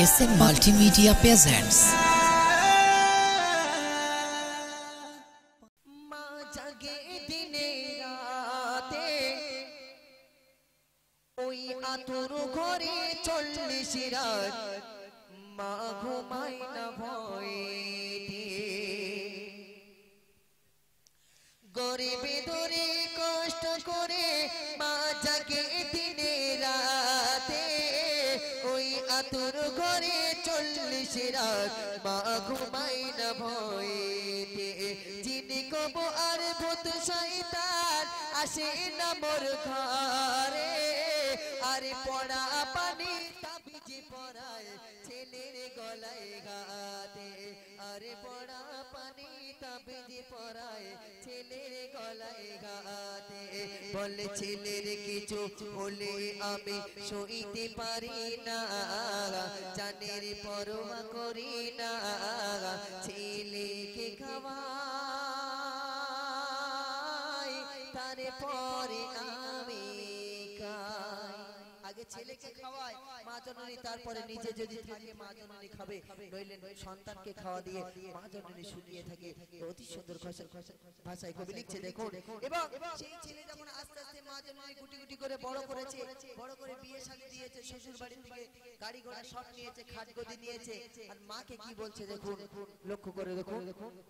SM Multimedia presents আতুর ঘরে 40 রাত মা ঘুমায় না ভয়ে গরিবে ধরে কষ্ট করে মা জাগে দিনে রাতে ওই আতুর ঘরে 40 রাত মা ঘুমায় না ভয়ে যিনি কব আর ভূত শয়তান আসে না মোর ঘরে আরে পড়া পানি তাবিজি পড়ায় ছেলের গলায় গাতে আরে পড়া পানি তাবিজি পড়ায় ছেলের গলায় গাতে বলে ছেলের কিছু হলে আমি সইতে পারি না জানের পরোয়া করি না ছেলেকে খাওয়াই তারপরে আমি আগে ছেলেকে খাওয়ায় মা জননী তারপরে নিজে যদি থাকে মা জননী খাবে নইলে সন্তানকে খাওয়া দিয়ে মা জননী শুকিয়ে থাকে অতি সুন্দর ভাষায় কবি লিখছে দেখুন এবং সেই ছেলে যখন আস্তে আস্তে মা জননী গুটি গুটি করে বড় করেছে বড় করে বিয়ে শাদী দিয়েছে শ্বশুর বাড়ি থেকে গাড়ি ঘোড়া সব নিয়েছে খাট গদি নিয়েছে আর মাকে কি বলছে দেখুন লক্ষ্য করে দেখুন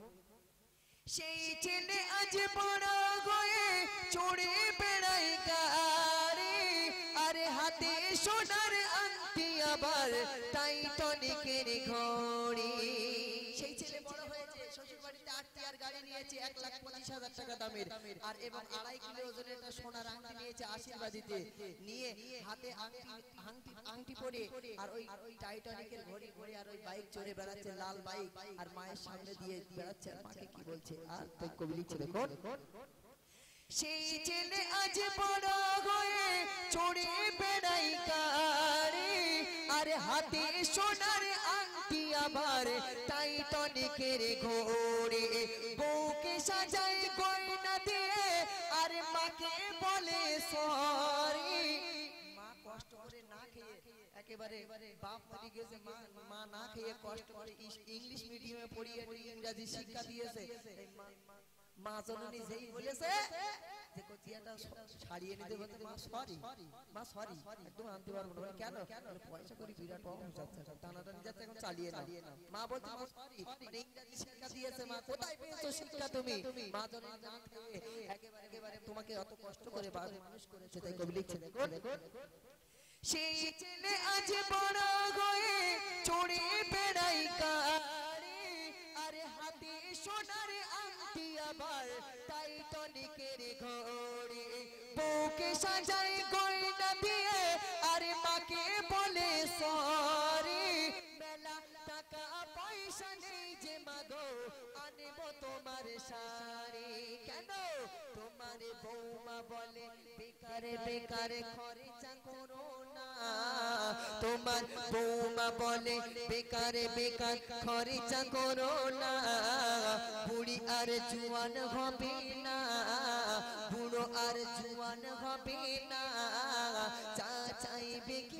সেই ছেলে আজ বড় হয়ে চড়ে বেড়ায় গাড়ি আরে হাতে সোনার আংটি আবার টাইটানিকের ঘড়ি সেই ছেলে বড় হয়েছে শ্বশুর বাড়িতে 8 টিয়ার গাড়ি নিয়েছে 1,25,000 টাকা দামের আর এবং 2.5 কিলো ওজনের একটা সোনার আংটি নিয়েছে আশীর্বাদীতে নিয়ে হাতে আংটি পরে আর ওই টাইটানিকের ঘড়ি পরে আর ওই বাইক চড়ে বেড়াচ্ছে লাল বাইক আর মায়ের সামনে দিয়ে বেড়াচ্ছে আর মাকে কি বলছে আর তো কবি লিখছে দেখুন সেই ছেলে আজ বড় হয়ে চড়ে বেড়াই গাড়ি আর হাতে সোনার আংটি আবার টাইটানিকের ঘড়ি বউকে সাজায় গয়না দিয়ে আর মাকে বলে সরি মা কষ্ট করে না খেয়ে একেবারে বাপ মরে গেছে মা না খেয়ে কষ্ট করে ইংলিশ মিডিয়ামে পড়িয়ে ইংরেজি শিক্ষা দিয়েছে মা জননী যেই বলেছে যে কচিয়াটা ছাড়িয়ে নিতে বলতে মা সরি একদম আনতে পারবো না কেন পয়সা করি বিরাট অভাব যাচ্ছে টানাটানি যাচ্ছে এখন চালিয়ে না মা বলতে মা সরি মানে ইংরেজি শিক্ষা দিয়েছে মা কোথায় পেয়েছো শিক্ষা তুমি মা জননী না খেয়ে একেবারে তোমাকে অত কষ্ট করে মানুষ করেছে তাই কবি লিখছে দেখুন সেই ছেলে আজ বড় হয়ে চড়ে বেড়াই গাড়ি আরে হাতে সোনার আংটি আবার টাইটানিকের ঘড়ি বউকে সাজায় গয়না দিয়ে আরে মাকে বলে সরি মেলা টাকা পয়সা নেই যে মাগো আনবো তোমার শাড়ি কেন তোমার বৌমা বলে বেকারে বেকারে খরচা করো না তোমার বৌমা বলে বেকারে বেকার খরচা করো না বুড়ি আর জুয়ান হবে না বুড়ো আর জুয়ান হবে না চা চাইবে কি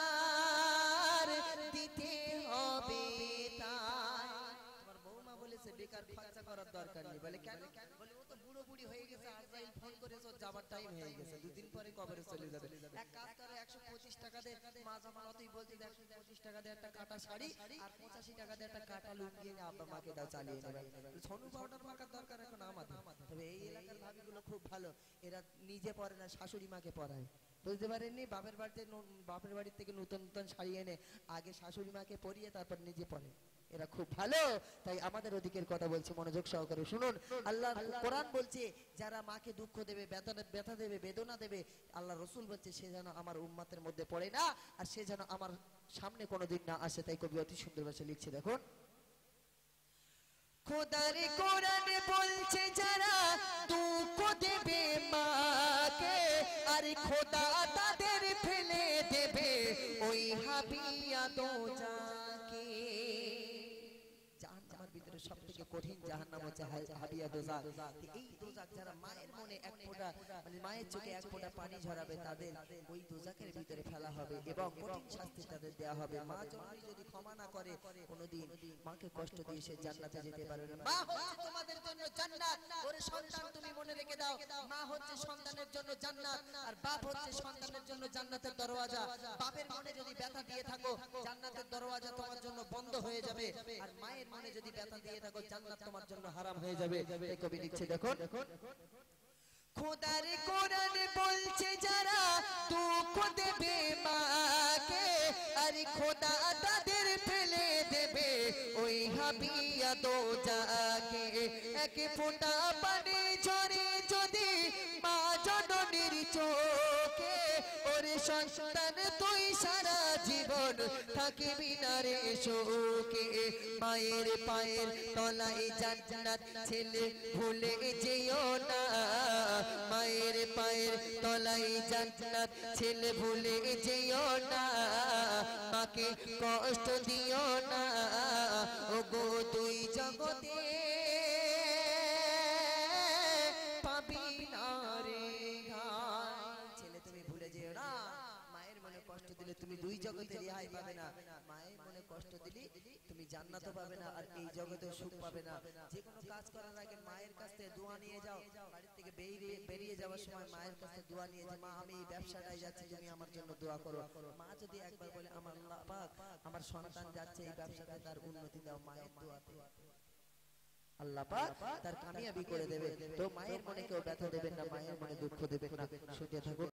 আর দিতে হবে তাই তোমার বৌমা বলেছে বেকার খরচা করার দরকার নেই বলে কেন বলে ও তো বুড়ো বুড়ি হয়ে গেছে আজরাইল ফোন করেছে যাবার টাইম হয়ে গেছে দুদিন পরে কবরে চলে যাবে এক কাজ করে 125 টাকা দে মা জামানতই বলতে 125 টাকা দে একটা কাটা শাড়ি আর 85 টাকা দে একটা কাটা লুঙ্গি এনে আব্বা মাকে দাও চালিয়ে নেবে সোনু পাউডার মাখার দরকার এখন আমাদের তবে এই এলাকার ভাবিগুলো খুব ভালো এরা নিজে পরে না শাশুড়ি মাকে পরায় বুঝতে পারেননি বাপের বাড়ি থেকে নতুন নতুন শাড়ি এনে আগে শাশুড়ি মাকে পরিয়ে তারপর নিজে পরে এরা খুব ভালো তাই আমাদের ওদিকের কথা বলছে মনোযোগ সহকারে শুনুন আল্লাহ কোরআন বলছে যারা মাকে দুঃখ দেবে ব্যথা দেবে বেদনা দেবে আল্লাহ রাসূল বলছে সে যেন আমার উম্মতের মধ্যে পড়ে না আর সে যেন আমার সামনে কোনোদিন না আসে তাই কবি অতি সুন্দর ভাষায় লিখছে দেখুন খোদার কোরআন বলছে যারা দুঃখ দেবে মাকে আর খোদা তাদের ফেলে দেবে ওই হাবিয়া দোজাকে জাহান্নামের ভিতরে ভিতরে সবথেকে কঠিন জাহান্নাম হচ্ছে হাবিয়া দোজাখ। এই দোজাখ যারা মায়ের মনে এক ফোঁটা মানে মায়ের চোখে এক ফোঁটা পানি ঝরাবে তাদের ওই দোজাখের ভিতরে ফেলা হবে এবং কঠিন শাস্তি তাদের দেয়া হবে। মা জননী যদি ক্ষমা না করে কোনোদিন মাকে কষ্ট দিয়ে সে জান্নাতে যেতে পারবে না। মা হচ্ছে তোমাদের জন্য জান্নাত। ওরে সন্তান তুমি মনে রেখে দাও, মা হচ্ছে সন্তানের জন্য জান্নাত আর বাপ হচ্ছে সন্তানের জন্য জান্নাতের দরওয়াজা। বাপের মনে যদি ব্যথা দিয়ে থাকো জান্নাতের দরওয়াজা তোমার জন্য বন্ধ হয়ে যাবে, আর মায়ের মনে যদি ব্যথা দিয়ে থাকো জান্নাত তোমার জন্য হারাম হয়ে যাবে। এই কবি লিখছে দেখুন, খোদার কোরআন বলছে যারা দুঃখ দেবে মাকে, আরে খোদা তাদের ফেলে দেবে ওই হাবিয়া দোজাখে। এক ফোঁটা পানি ঝরে যদি মা জননীর চোখে, ওরে সন্তান তুই সারা জীবন থাকিবি না রে শোকে। মায়ের পায়ের তলায় জান্নাত ছেলে ভুলে যেও না, মায়ের পায়ের তলায় জান্নাত ছেলে ভুলে যেও না, মাকে কষ্ট দিও না ওগো দুই জগতে পাবি না রে ঘাই। ছেলে তুমি ভুলে যেও না, মায়ের মনে কষ্ট দিলে তুমি দুই জগতে রেহাই পাবে না, মায়ের মনে কষ্ট দিলে তুমি জান্নাতও পাবে না আর এই জগতেও সুখ পাবে না। যে কোনো কাজ করার আগে মায়ের কাছ থেকে দোয়া নিয়ে যাও, বাড়ির থেকে বেরিয়ে যাওয়ার সময় মায়ের কাছে দোয়া নিয়ে যে মা আমি এই ব্যবসাটায় যাচ্ছি তুমি আমার জন্য দোয়া করো। মা যদি একবার বলে আমার আল্লাহ পাক আমার সন্তান যাচ্ছে এই ব্যবসাতে তার উন্নতি দাও, মায়ের দোয়াতে আল্লাহ পাক তার কামিয়াবি করে দেবে। তো মায়ের মনে কেউ ব্যথা দেবেন না, মায়ের মনে দুঃখ দেবেন না। শুনতে থাকুন।